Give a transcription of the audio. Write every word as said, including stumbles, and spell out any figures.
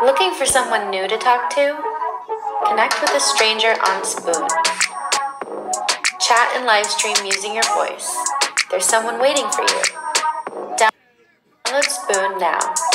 Looking for someone new to talk to? Connect with a stranger on Spoon. Chat and live stream using your voice. There's someone waiting for you. Download Spoon now.